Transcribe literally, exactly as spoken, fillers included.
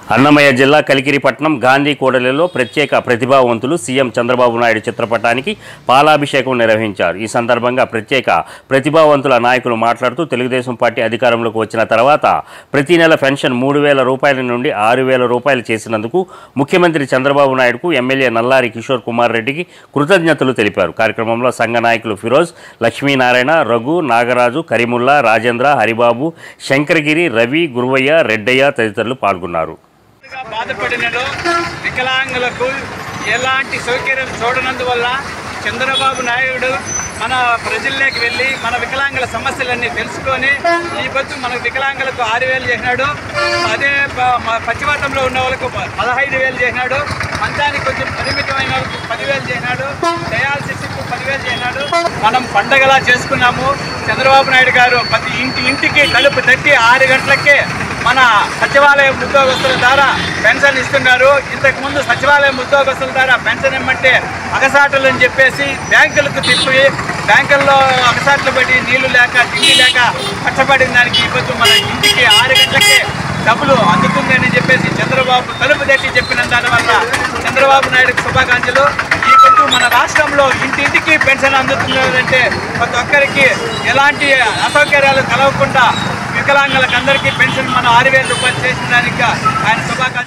అన్నమయ్య జిల్లా కలికిరిపట్నం గాంధీ కూడలిలో ప్రత్యేక ప్రతిభావంతులు సీఎం చంద్రబాబు నాయుడు చిత్రపటానికి పాలాభిషేకం నిర్వహించారు. ఈ సందర్భంగా ప్రత్యేక ప్రతిభావంతుల నాయకులు మాట్లాడుతూ తెలుగుదేశం పార్టీ అధికారంలోకి వచ్చిన తర్వాత ప్రతి నెల పెన్షన్ మూడు వేల రూపాయల నుండి ఆరు వేల రూపాయలు చేసినందుకు ముఖ్యమంత్రి చంద్రబాబు నాయుడుకు ఎమ్మెల్యే నల్లారి కిషోర్ కుమార్ రెడ్డికి కృతజ్ఞతలు తెలిపారు. కార్యక్రమంలో సంఘ నాయకులు ఫిరోజ్, లక్ష్మీనారాయణ, రఘు, నాగరాజు, కరీముల్లా, రాజేంద్ర, హరిబాబు, శంకరగిరి, రవి, గురువయ్య, రెడ్డయ్య తదితరులు పాల్గొన్నారు. బాధపడినలో వికలాంగులకు ఎలాంటి సౌకర్యం చూడనందువల్ల చంద్రబాబు నాయుడు మన ప్రజల్లోకి వెళ్ళి మన వికలాంగుల సమస్యలన్నీ తెలుసుకొని ఈ పొద్దు మన వికలాంగులకు ఆరు వేలు చేసినాడు. అదే పశ్చిమతంలో ఉన్న వాళ్ళకు పదహైదు వేలు చేసినాడు. మంచానికి కొంచెం పరిమితమైన వాళ్ళకు పదివేలు చేసినాడు. డయాలసిస్కు పదివేలు చేసినాడు. మనం పండగలా చేసుకున్నాము. చంద్రబాబు నాయుడు గారు ప్రతి ఇంటి ఇంటికి కలుపు తట్టి ఆరు గంటలకే మన సచివాలయం ఉద్యోగస్తుల ద్వారా పెన్షన్ ఇస్తున్నారు. ఇంతకుముందు సచివాలయం ఉద్యోగస్తుల ద్వారా పెన్షన్ ఇమ్మంటే అగసాటలు అని చెప్పేసి బ్యాంకులకు తిప్పి బ్యాంకుల్లో అగసాట్లు పడి నీళ్లు లేక తిండి లేక కష్టపడిన దానికి ఇప్పుడు మన ఇంటికి ఆరు గంటలకే డబ్బులు అందుతుందని చెప్పేసి చంద్రబాబు తలుపు తట్టి చెప్పిన దానివల్ల చంద్రబాబు నాయుడుకి శుభాకాంక్షలు. ఈ పొద్దు మన రాష్ట్రంలో ఇంటింటికి పెన్షన్ అందుతున్నదంటే ప్రతి ఒక్కరికి ఎలాంటి అసౌకర్యాలు కలగకుండా వికలాంగులకు అందరికీ పెన్షన్ మనం ఆరు వేల రూపాయలు చేసిన దానికి ఆయన శుభాకాంక్షలు.